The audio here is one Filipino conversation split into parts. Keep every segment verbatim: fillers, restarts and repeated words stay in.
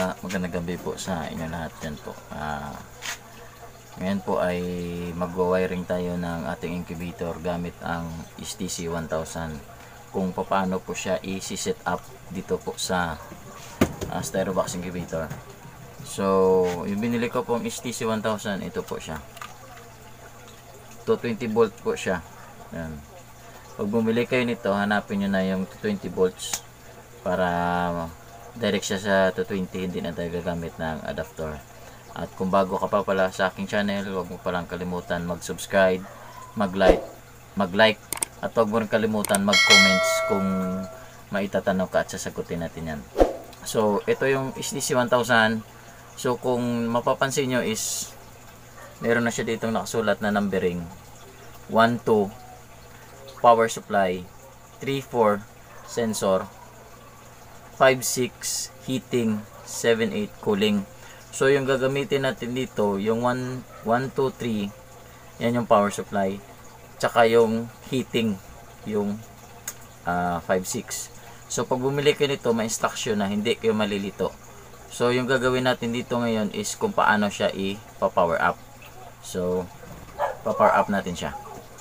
magandang gabi po sa inyo lahat dyan po. Uh, ngayon po ay magwa-wiring tayo ng ating incubator gamit ang S T C one thousand. Kung paano po siya i-set up dito po sa uh, Styrobox incubator. So, yung binili ko pong S T C one thousand, ito po siya. two twenty volt po siya. Ayan. Pag bumili kayo nito, hanapin nyo na yung two twenty volts para direct siya sa two twenty, hindi na tayo gagamit ng adapter. At kung bago ka pa pala sa aking channel, huwag mo palang kalimutan mag-subscribe, mag-like, mag-like at huwag mo rin kalimutan mag-comments kung maitatanong ka at sasagutin natin yan. So, ito yung S T C one thousand. So, kung mapapansin nyo is meron na siya ditong nakasulat na numbering one two power supply, three four sensor, five six heating, seven eight cooling. So yung gagamitin natin dito, yung one two three, yan yung power supply, tsaka yung heating, yung uh, five six. So pag bumili kayo nito, may instruction na, hindi kayo malilito. So yung gagawin natin dito ngayon is kung paano siya i-power up. So pa-power up natin siya.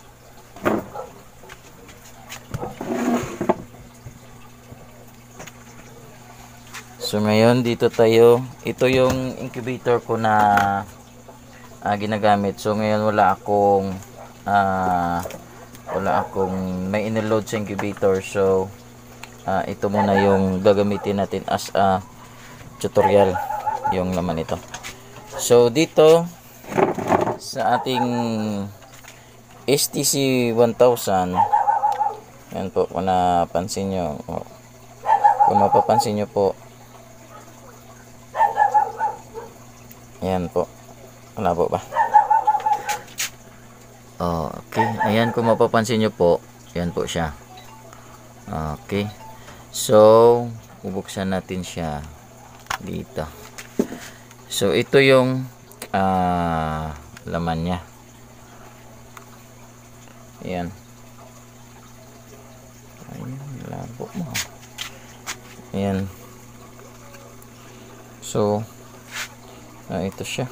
So ngayon dito tayo, ito yung incubator ko na uh, ginagamit. So ngayon wala akong uh, wala akong may iniload sa incubator. So uh, ito muna yung gagamitin natin as a tutorial, yung laman ito. So dito sa ating S T C one thousand, yan po, kung napansin nyo, kung mapapansin nyo po, ayan po. Wala po ba? Oh, okay. Ayan, kung mapapansin nyo po, ayan po siya. Okay. So, bubuksan natin siya dito. So, ito yung uh, laman niya. Ayan. Ayan, labo mo. Ayan. So, ah, ito siya.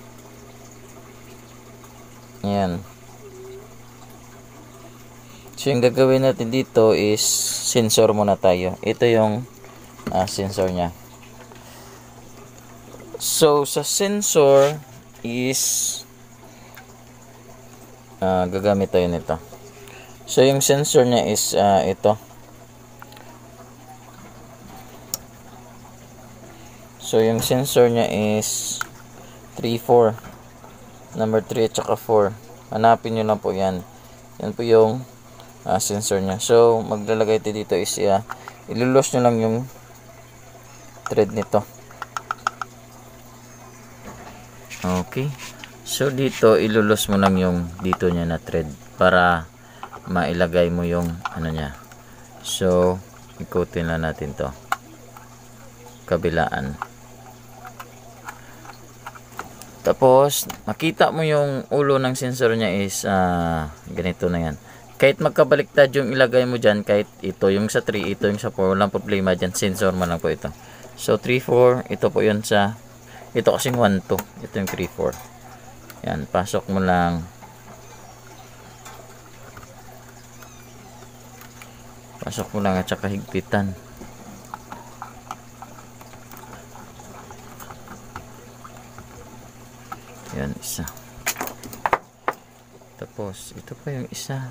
Ayan. So yung gagawin natin dito is sensor muna tayo. Ito yung uh, sensor nya. So sa sensor is uh, gagamit tayo nito. So yung sensor nya is uh, ito. So yung sensor nya is three four, number three at saka four. Hanapin nyo lang po yan. Yan po yung uh, sensor nya. So maglalagay tayo dito is uh, ilulos nyo lang yung thread nito. Okay. So dito ilulos mo lang yung dito nya na thread para mailagay mo yung ano nya. So ikutin lang natin to kabilaan. Tapos, makita mo yung ulo ng sensor niya is uh, ganito na yan. Kahit magkabaliktad yung ilagay mo dyan, kahit ito yung sa three, ito yung sa four, walang problema dyan. Sensor man lang po ito. So, three four, ito po yun sa, ito kasing one two. Ito yung three four. Yan, pasok mo lang. Pasok mo lang at saka higpitan. Yan, isa. Tapos, ito pa yung isa.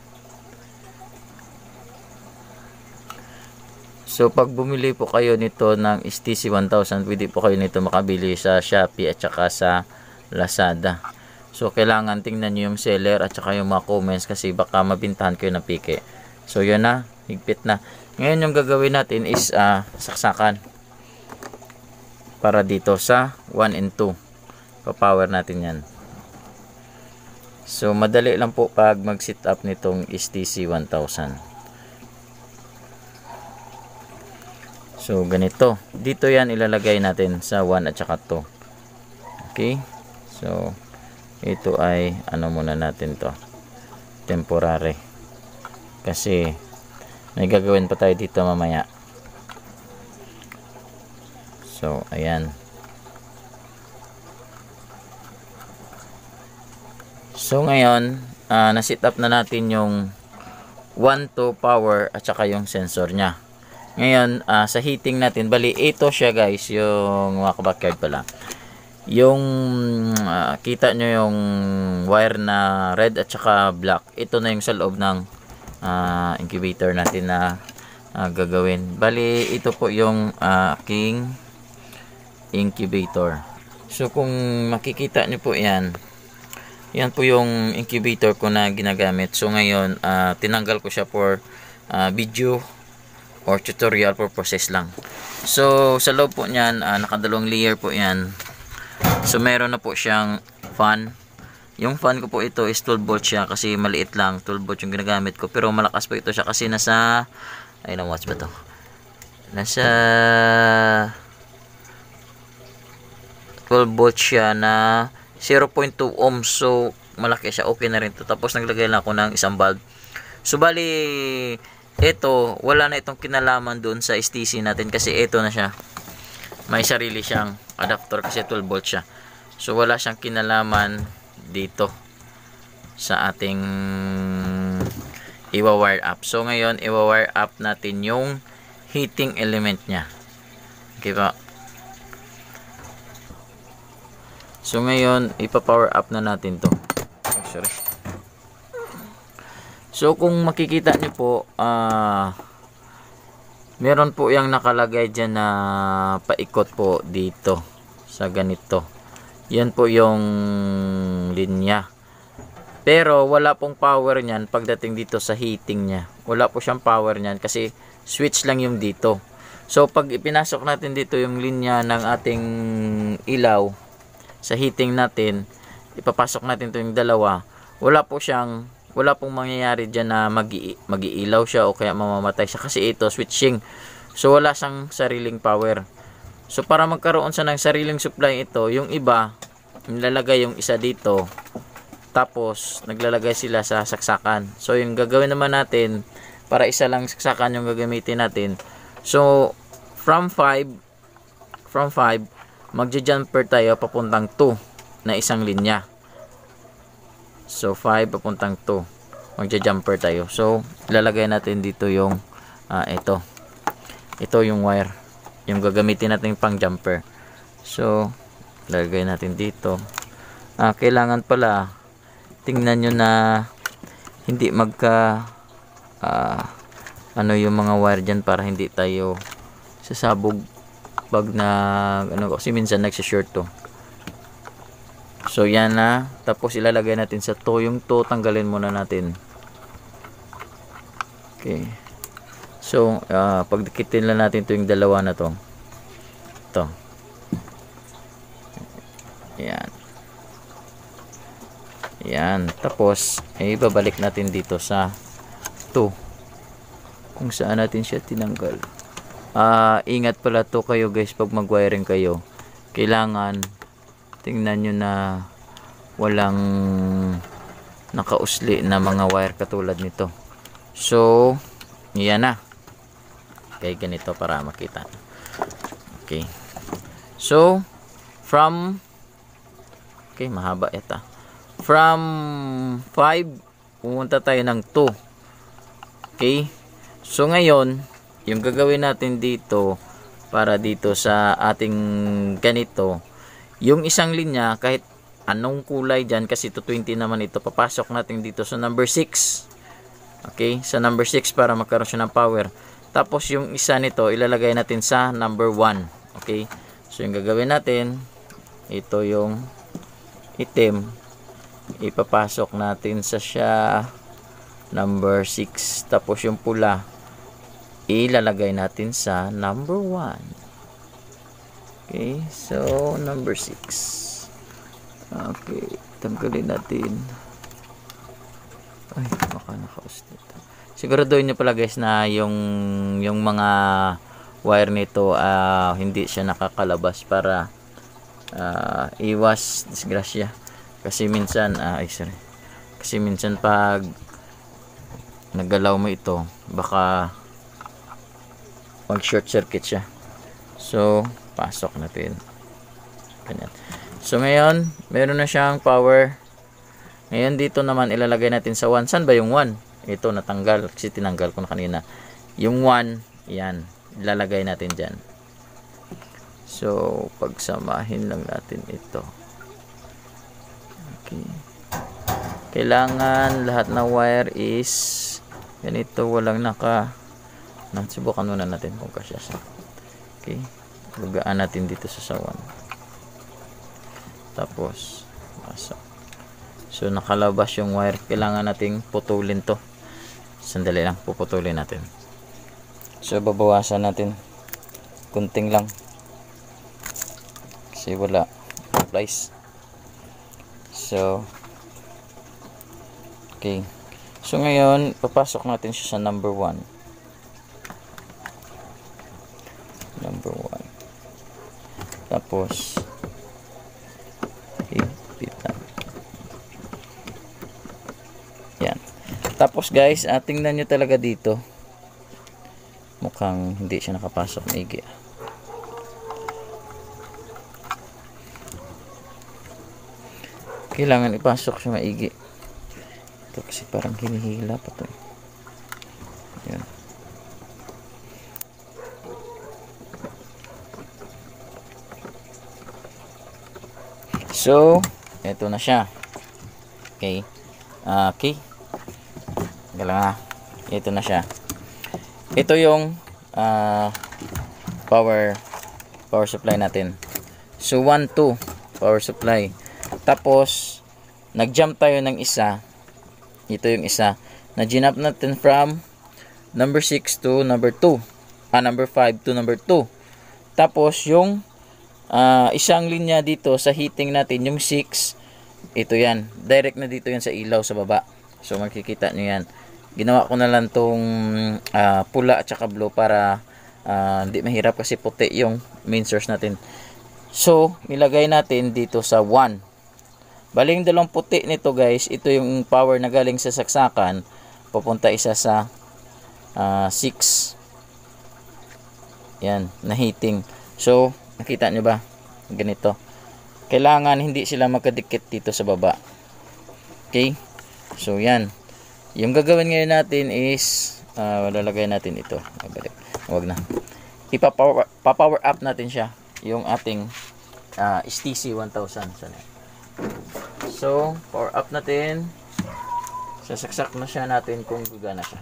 So, pag bumili po kayo nito ng S T C one thousand, pwede po kayo nito makabili sa Shopee at saka sa Lazada. So, kailangan tingnan nyo yung seller at saka yung mga comments kasi baka mabintahan kayo ng pike. So, yun na. Higpit na. Ngayon, yung gagawin natin is uh, saksakan. Para dito sa one and two. Pa-power natin yan. So madali lang po pag mag-set up nitong S T C one thousand. So ganito. Dito yan ilalagay natin sa one at saka two. Okay? So ito ay ano muna natin to. Temporary. Kasi may gagawin pa tayo dito mamaya. So So ayan. So ngayon, uh, na-set up na natin yung one to power at saka yung sensor nya. Ngayon, uh, sa heating natin, bali ito siya guys, yung mga kabackyard pala. Yung uh, kita nyo yung wire na red at saka black, ito na yung sa loob ng uh, incubator natin na uh, gagawin. Bali, ito po yung uh, aking incubator. So kung makikita nyo po yan, yan po yung incubator ko na ginagamit. So ngayon, uh, tinanggal ko siya for uh, video or tutorial purposes lang. So sa loob po niyan, uh, nakadalawang layer po yan. So meron na po siyang fan. Yung fan ko po ito is twelve volt siya kasi maliit lang. twelve volt yung ginagamit ko. Pero malakas po ito siya kasi nasa, ay na watch ba to? Nasa twelve volt siya na zero point two ohms. So malaki siya, okay na rin to. Tapos naglagay lang ako ng isang bulb. So bali ito, wala na itong kinalaman doon sa S T C natin kasi ito na siya. May sarili siyang adapter kasi twelve volt siya. So wala siyang kinalaman dito sa ating iwa-wire up. So ngayon iwa-wire up natin yung heating element niya. Okay ba? So ngayon ipa-power up na natin to. Oh, sorry. So kung makikita niyo po, ah uh, meron po yung nakalagay dyan na paikot po dito sa ganito. Yan po yung linya. Pero wala pong power niyan pagdating dito sa heating niya. Wala po siyang power niyan kasi switch lang yung dito. So pag ipinasok natin dito yung linya ng ating ilaw sa heating natin, ipapasok natin ito yung dalawa, wala po siyang wala pong mangyayari dyan na mag-iilaw siya o kaya mamamatay siya kasi ito switching. So wala siyang sariling power. So para magkaroon siya ng sariling supply ito, yung iba nilalagay yung isa dito tapos naglalagay sila sa saksakan. So yung gagawin naman natin, para isa lang saksakan yung gagamitin natin. So from five from five magja-jumper tayo papuntang two na isang linya. So five papuntang two magja-jumper tayo. So ilalagay natin dito yung uh, ito ito yung wire, yung gagamitin natin pang jumper. So ilalagay natin dito. uh, kailangan pala tingnan nyo na hindi magka uh, ano yung mga wire dyan para hindi tayo sasabog pag na ano, kasi minsan nagsishort to. So yan na. Tapos ilalagay natin sa to. Yung to tanggalin muna natin. Okay. So uh, pagdikitin lang natin to yung dalawa na to. Ito. Yan. Yan. Tapos eh, ibabalik natin dito sa to. Kung saan natin siya tinanggal. Uh, ingat pala to kayo guys pag mag-wiring kayo. Kailangan tingnan nyo na walang nakausli na mga wire katulad nito. So yan na. Okay, ganito para makita. Okay. So from okay, mahaba ito. From five pumunta tayo ng two. Okay. So ngayon yung gagawin natin dito para dito sa ating ganito, yung isang linya kahit anong kulay dyan, kasi two twenty naman ito, papasok natin dito sa number six. Okay, sa number six para magkaroon siya ng power. Tapos yung isa nito ilalagay natin sa number one. Okay, so yung gagawin natin, ito yung itim, ipapasok natin sa siya number six. Tapos yung pula ilalagay natin sa number one. Okay, so number six. Okay, tanggalin natin. Ay, baka nakaus dito. Siguraduhin nyo pala guys na yung yung mga wire nito uh, hindi siya nakakalabas para uh, iwas disgrasya. Kasi minsan uh, ay sorry. Kasi minsan pag naggalaw mo ito, baka mag short circuit siya. So pasok natin. Ganyan. So ngayon, meron na siyang power. Ngayon dito naman ilalagay natin sa one. Saan ba yung one? Ito natanggal kasi tinanggal ko na kanina. Yung one, yan, ilalagay natin dyan. So pagsamahin lang natin ito. Okay. Kailangan lahat ng wire is ganito, walang naka. Subukan muna natin kung kasya siya. Okay. Lugaan natin dito sa sawan. Tapos pasok. So nakalabas yung wire. Kailangan nating putulin to. Sandali lang, puputulin natin. So babawasan natin kunting lang. Kasi wala plies. So okay. So ngayon, papasok natin siya sa number one. Number one. Tapos ipitan. Yan. Tapos guys, ah, tingnan nyo talaga dito. Mukhang hindi siya nakapasok maigi. Kailangan ipasok siya maigi. Ito kasi parang hinihila pa to. Yan. So, ito na siya. Okay. Uh, okay. Galang, ito na siya. Ito yung uh, power power supply natin. So one, two power supply. Tapos nag-jump tayo ng isa. Ito yung isa. Na-jump natin from number six to number two. Ah, number five to number two. Tapos yung uh, isang linya dito sa heating natin, yung six, ito yan. Direct na dito yan sa ilaw sa baba. So makikita nyo yan. Ginawa ko na lang tong uh, pula at saka blue para uh, hindi mahirap kasi puti yung main source natin. So nilagay natin dito sa one. Bali yung dalawang puti nito guys, ito yung power na galing sa saksakan, pupunta isa sa uh, six. Yan, na heating. So nakita nyo ba? Ganito. Kailangan hindi sila magkadikit dito sa baba. Okay? So yan. Yung gagawin ngayon natin is uh, lalagay natin ito. Mabalik. Huwag na. Ipa-power pa-power up natin siya. Yung ating uh, S T C one thousand. So, power up natin. Sasaksak na siya natin kung gagana siya.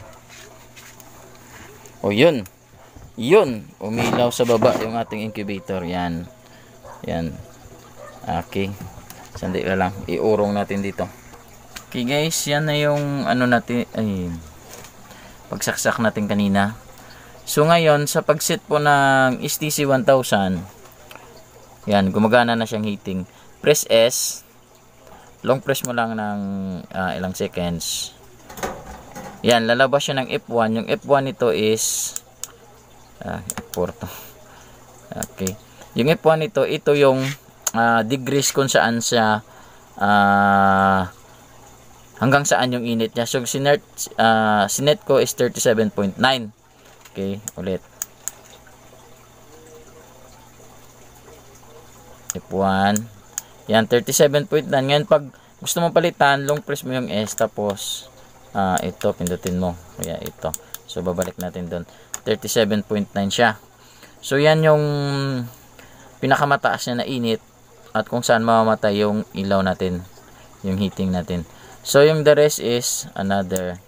O yun. Yun. Umilaw sa baba yung ating incubator. Yan. Yan. Okay. Sandali lang. Iurong natin dito. Okay guys, yan na yung ano natin, ay, pagsaksak natin kanina. So ngayon, sa pagset po ng S T C one thousand, yan, gumagana na siyang heating. Press S, long press mo lang ng uh, ilang seconds. Yan, lalabas siya ng F one. Yung F one nito is, ah, F four to. Okay. Yung F one nito, ito yung uh, degrees kung saan siya, ah, uh, hanggang saan yung init niya. So, sinet, uh, sinet ko is thirty-seven point nine. Okay, ulit. F one. Yan, thirty-seven point nine. Ngayon, pag gusto mo palitan, long press mo yung S. Tapos, uh, ito, pindutin mo. Kaya ito. So, babalik natin doon. thirty-seven point nine siya. So, yan yung pinakamataas niya na init. At kung saan mamamatay yung ilaw natin. Yung heating natin. So, yung the rest is another.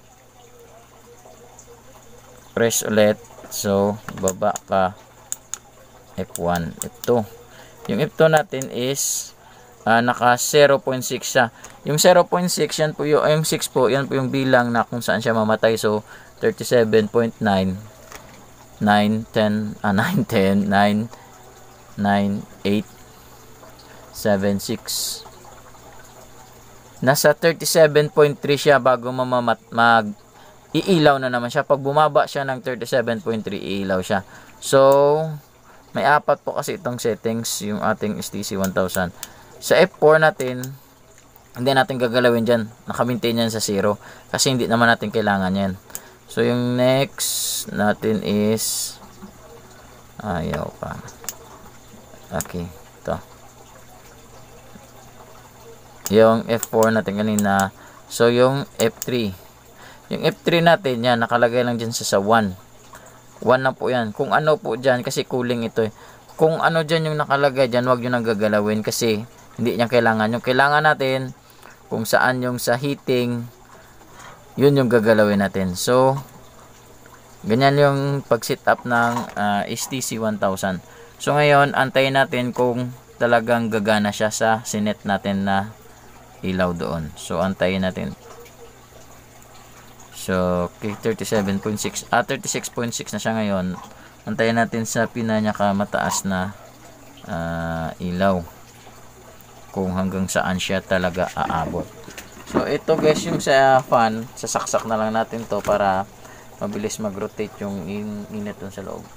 Press ulit. So, baba ka. F one, F two. Yung F two natin is uh, naka zero point six siya. Yung zero point six, yan po yung, yung six po, yan po yung bilang na kung saan siya mamatay. So, thirty-seven point nine, nine, ten, ah, nine, ten, nine, nine, eight, seven, six. Nasa thirty-seven point three siya bago mamamat mag iilaw na naman siya. Pag bumaba siya ng thirty-seven point three, iilaw siya. So, may apat po kasi itong settings yung ating S T C one thousand. Sa F four natin, hindi natin gagalawin dyan. Naka-maintain yan sa zero. Kasi hindi naman natin kailangan yan. So, yung next natin is ayaw pa. Okay, ito. Yung F four natin kanina. So, yung F three. Yung F three natin, yan, nakalagay lang dyan sa, sa one. one na po yan. Kung ano po dyan, kasi cooling ito eh. Kung ano dyan yung nakalagay dyan, huwag nyo nang gagalawin kasi hindi niya kailangan. Yung kailangan natin, kung saan yung sa heating, yun yung gagalawin natin. So, ganyan yung pag-set up ng uh, S T C one thousand. So, ngayon, antayin natin kung talagang gagana siya sa sinet natin na ilaw doon. So, antayin natin. So, okay, thirty-seven point six. Ah, thirty-six point six na siya ngayon. Antayin natin sa pinaka mataas na uh, ilaw. Kung hanggang saan siya talaga aabot. So, ito guys, yung sa fan, sasaksak na lang natin to para mabilis mag-rotate yung in init dun sa loob.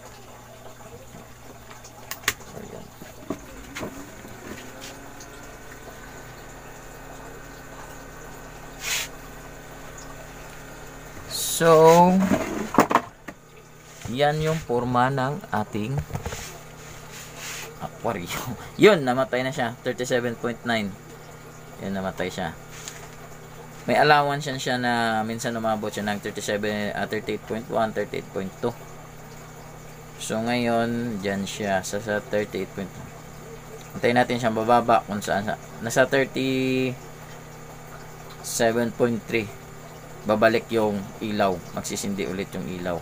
So, yan. So, yan yung forma ng ating aquarium. Yun, namatay na siya. thirty-seven point nine. Yun, namatay siya. May allowance yan siya na minsan umabot siya ng thirty-seven, uh, thirty-eight point one, thirty-eight point two. So, ngayon, dyan siya sa, sa thirty-eight point one. Antayin natin siyang bababa kung saan. Nasa thirty-seven point three. Babalik yung ilaw. Magsisindi ulit yung ilaw.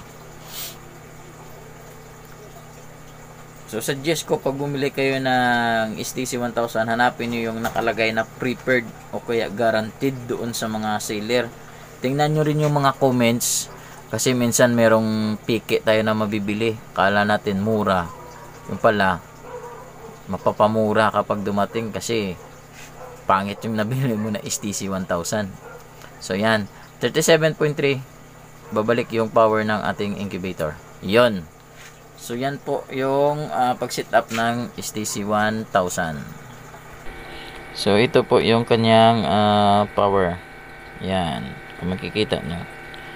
So, suggest ko pag bumili kayo ng S T C one thousand, hanapin nyo yung nakalagay na prepared o kaya guaranteed doon sa mga seller. Tingnan nyo rin yung mga comments kasi minsan merong piki tayo na mabibili. Kala natin mura. Yung pala, mapapamura kapag dumating kasi pangit yung nabili mo na S T C one thousand. So, yan. thirty-seven point three. Babalik yung power ng ating incubator. Yon. So, yan po yung uh, pag-set up ng S T C one thousand. So, ito po yung kanyang uh, power. Yan. Kung makikita nyo.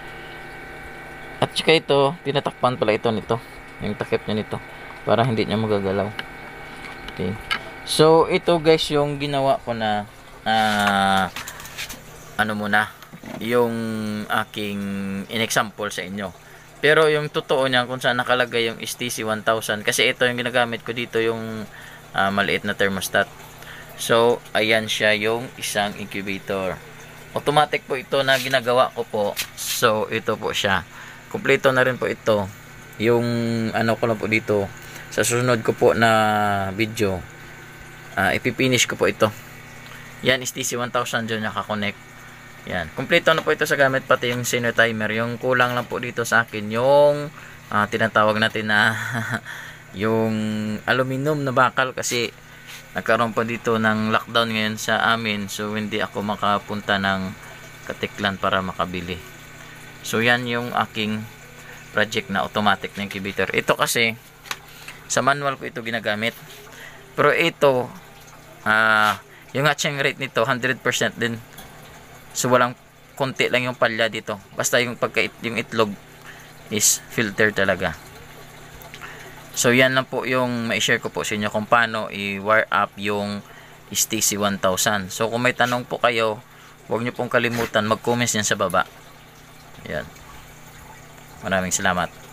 At saka ito, tinatakpan pala ito nito. Yung takip nyo nito. Para hindi nyo magagalaw. Okay. So, ito guys yung ginawa ko na uh, ano muna, yung aking in-example sa inyo. Pero yung totoo niyan kung saan nakalagay yung S T C one thousand, kasi ito yung ginagamit ko dito, yung uh, maliit na thermostat. So, ayan siya yung isang incubator. Automatic po ito na ginagawa ko po. So, ito po siya. Kompleto na rin po ito. Yung ano ko lang po dito, sa susunod ko po na video, uh, ipipinish ko po ito. Yan, S T C one thousand dyan nakakonect. Yan, kompleto na po ito sa gamit, pati yung senior timer. Yung kulang lang po dito sa akin yung uh, tinatawag natin na yung aluminum na bakal, kasi nagkaroon po dito ng lockdown ngayon sa amin. So, hindi ako makapunta ng Katiklan para makabili. So, yan yung aking project na automatic na incubator. Ito kasi sa manual ko ito ginagamit. Pero ito, uh, yung hatching rate nito one hundred percent din. So, walang konti lang yung palya dito. Basta yung pagka yung itlog is filter talaga. So, yan lang po yung ma-share ko po sa inyo kung paano i-wire up yung S T C one thousand. So, kung may tanong po kayo, huwag nyo pong kalimutan mag-comments yan sa baba. Yan. Maraming salamat.